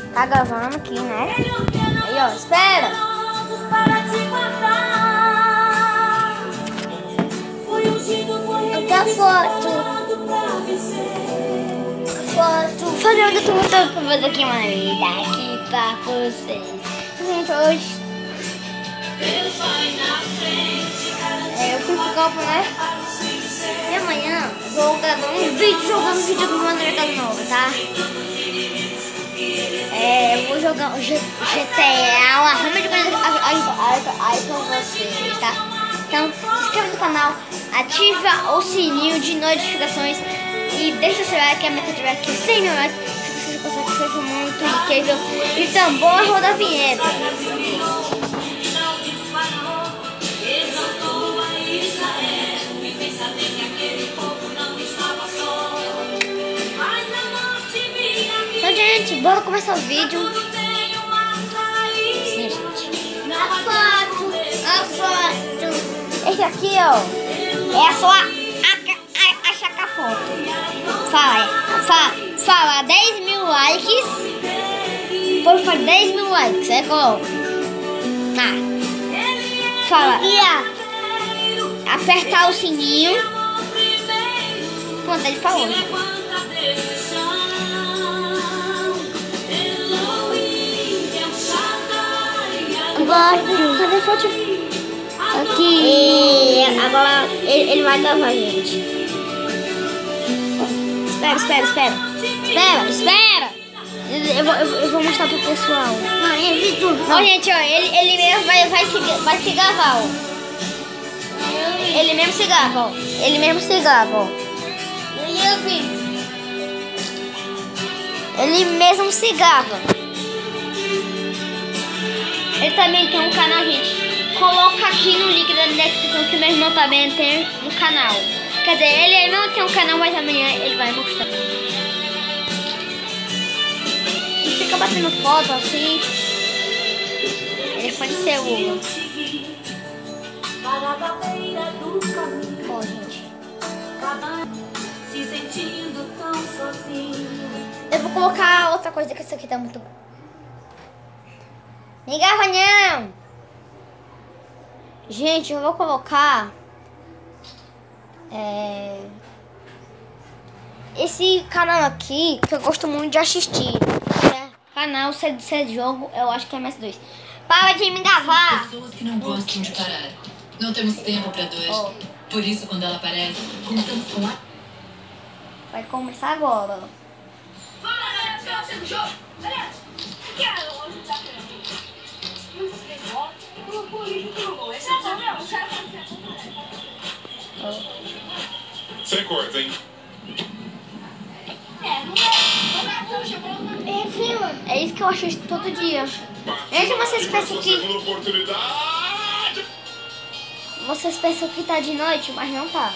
Tá gravando aqui, né? Aí, ó, espera. Outra foto. Fazendo tudo pra fazer aqui uma vida aqui pra vocês. Gente, hoje eu fui pro campo, né? E amanhã eu vou gravar um vídeo jogando vídeo do Mandrake novo, tá? Eu vou jogar o GTA, uma rama de coisas aí pra vocês, tá? Então, se inscreva no canal, ativa o sininho de notificações e deixa o seu like, a meta de like aqui 100 mil likes, se você consegue que seja muito incrível. Então, bora rodar a vinheta. Então, gente, bora começar o vídeo. Sim, gente. A foto. Esse aqui, ó, é só achar a foto. Fala 10 mil likes. Por favor, 10 mil likes. É como? Fala. Apertar o sininho. Pronto, ele falou. Cadê a foto? Aqui. Agora ele vai gravar a gente. Espera. Eu vou mostrar pro pessoal. Ó, gente, ó, ele mesmo vai se gravar, ó. Ele mesmo se grava, ó. Ele mesmo se grava. Ele também tem um canal, gente. Coloca aqui no link da descrição que meu irmão também tem um canal. Quer dizer, ele não tem um canal, mas amanhã ele vai mostrar. E fica batendo foto assim. Ele foi no celular. Ó, gente. Eu vou colocar outra coisa que isso aqui tá muito... Me grava não! Gente, eu vou colocar esse canal aqui que eu gosto muito de assistir, né? Canal C de Jogo, eu acho que é MS2. Para de me gravar! Pessoas que não gostam de parar. Não temos tempo pra dois. Por isso, quando ela aparece, contamos com a... Vai começar agora. Sem corte, hein? É isso que eu assisto todo dia. Gente, vocês pensam que tá de noite, mas não tá.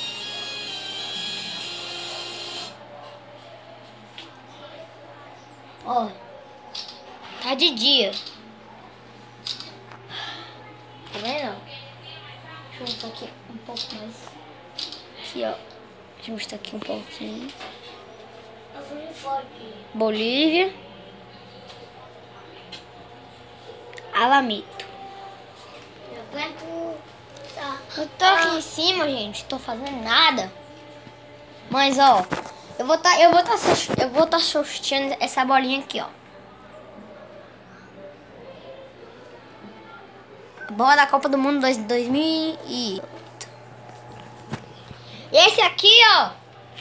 Ó, tá de dia. Tá vendo? Deixa eu mostrar aqui um pouco mais. Aqui, ó. Deixa eu mostrar aqui um pouquinho. Bolívia. Alamito. Eu tô aqui em cima, gente. Tô fazendo nada. Mas, ó. Eu vou tá sorteando essa bolinha aqui, ó. Bola da Copa do Mundo 2008. E esse aqui, ó.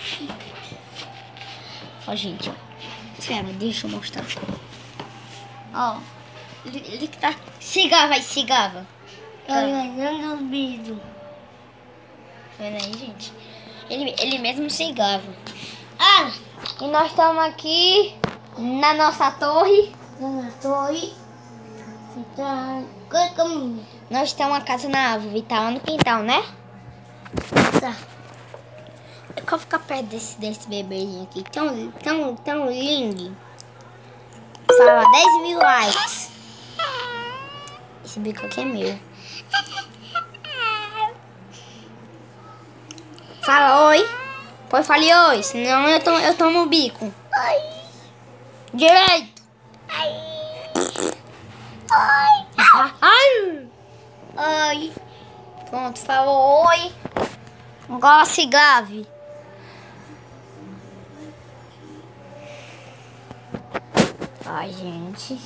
Ó, gente, ó. Espera, deixa eu mostrar. Ó. Ele que tá... Cigava aí, cigava. Olhando o vídeo. Tá vendo aí, gente? Ele mesmo cigava. E nós estamos aqui na nossa torre. Nós temos uma casa na árvore, tá lá no quintal, né? Tá. Eu quero ficar perto desse bebezinho aqui, tão lindo. Fala 10 mil likes. Esse bico aqui é meu. Fala oi. Pois fale oi, senão eu tomo o bico. Oi. Direito. Ai. Oi. Pronto, falou oi. Agora se grave. Ai, gente.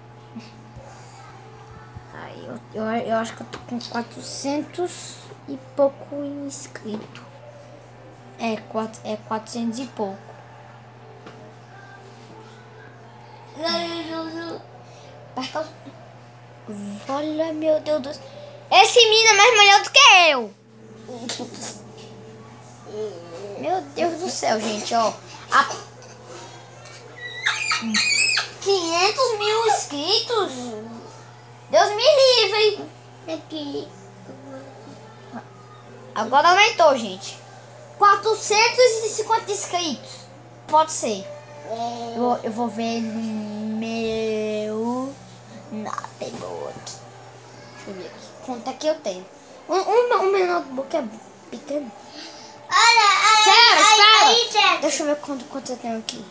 Ai, eu acho que eu tô com 400 e pouco inscritos. É 400 e pouco. Olha, meu Deus do céu. Esse menino é mais melhor do que eu. Meu Deus do céu, gente, ó. 500 mil inscritos. Deus me livre. Aqui. Agora aumentou, gente. 450 inscritos. Pode ser. Eu vou ver no meu... Notebook. Deixa eu ver aqui. Quanto é que eu tenho? O meu notebook é pequeno. Espera, espera. Deixa eu ver quanto eu tenho aqui.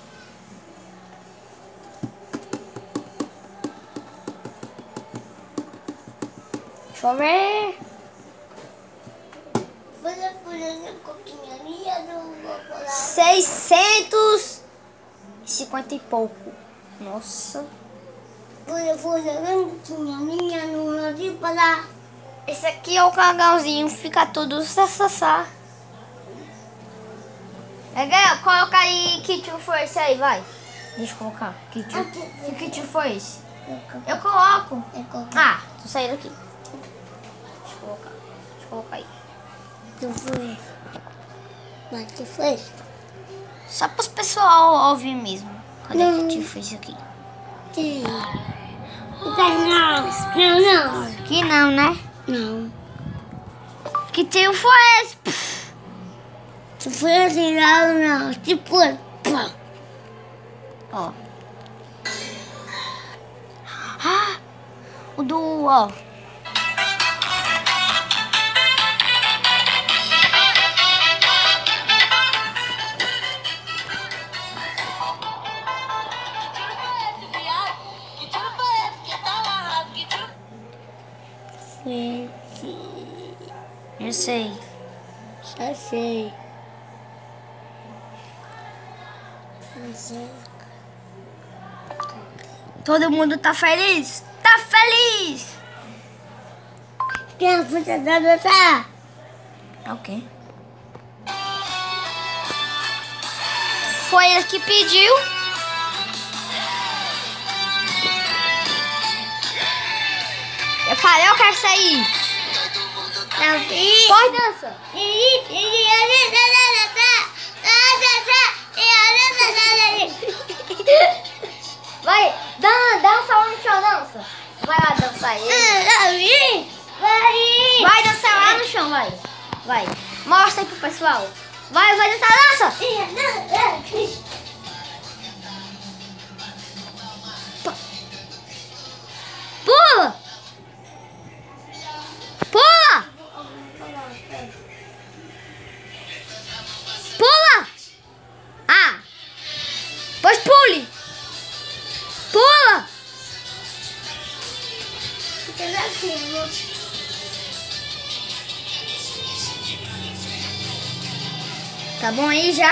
Deixa eu ver. 650 e pouco. Nossa. Esse aqui é o cangalzinho. Fica tudo sassá. Coloca aí que tio foi esse aí, vai. Deixa eu colocar. Que tio foi esse? Eu coloco. Ah, tô saindo aqui. Deixa eu colocar aí. Tu foi? Mas tu foi? Só para os pessoal ouvir mesmo. Cadê Não. que tio fez aqui? Sim. Não. Que não, né? Não. Que tio foi esse? Tu foi assim, não. Tipo, Ó. Ah, o do, ó. Eu sei. já sei. Todo mundo tá feliz? Tá feliz! Quem é a fruta da dança? Ok. Foi ele que pediu. Eu falei, eu quero sair. Pode dançar. Vai, dança lá no chão, dança. Vai lá dançar aí. Vai dançar lá no chão, vai. Vai. Mostra aí pro pessoal. Vai dançar, dança. Pula. Pula. Pula. Ah. Pois pule. Pula. Tá bom aí já?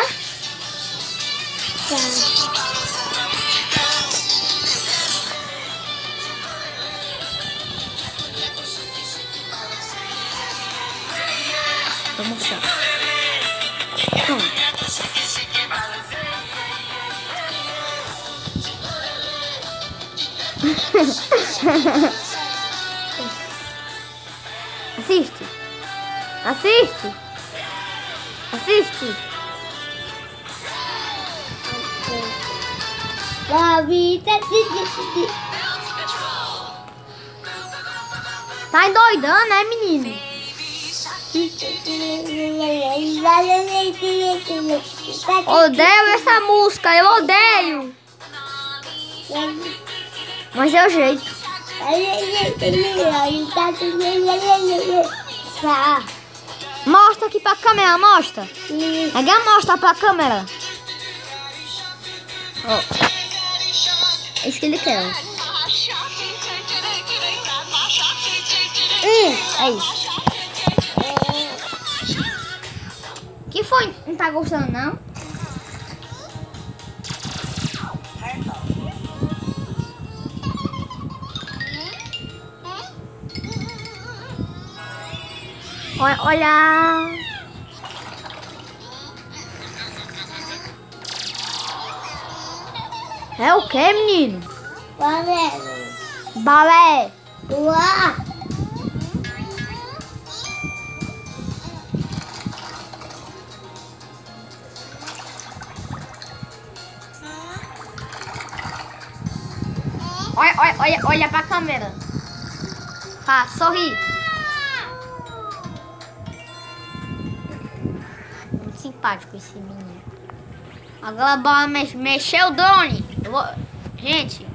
Vamos mostrar. Assiste. Assiste. Assiste. Tá endoidando, né, menino? Odeio essa música, eu odeio. Mas é o jeito. Mostra aqui pra câmera, mostra. Mostra pra câmera. Ó. É isso que ele quer. É isso. Que foi? Não tá gostando, não? Olha. É o que, menino? Balé. Balé. Uá. Olha pra câmera. Tá, sorri. Muito simpático esse menino. Agora bora mexer o drone. Gente,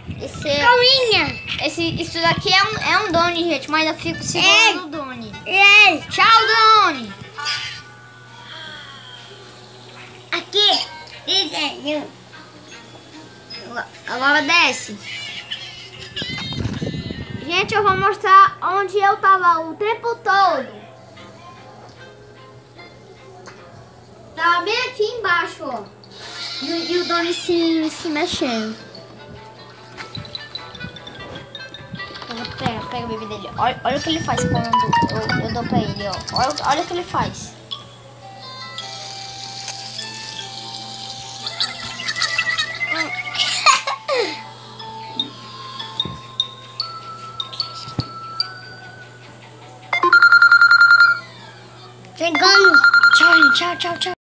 isso daqui é um drone, gente, mas eu fico segurando o drone. Tchau, drone. Aqui. Desenho. Agora desce. Gente, eu vou mostrar onde eu tava o tempo todo. Tava bem aqui embaixo, ó. E o drone se mexendo. Pega o bebê dele. Olha o que ele faz quando eu dou pra ele, ó. Olha o que ele faz. Chegando. Tchau.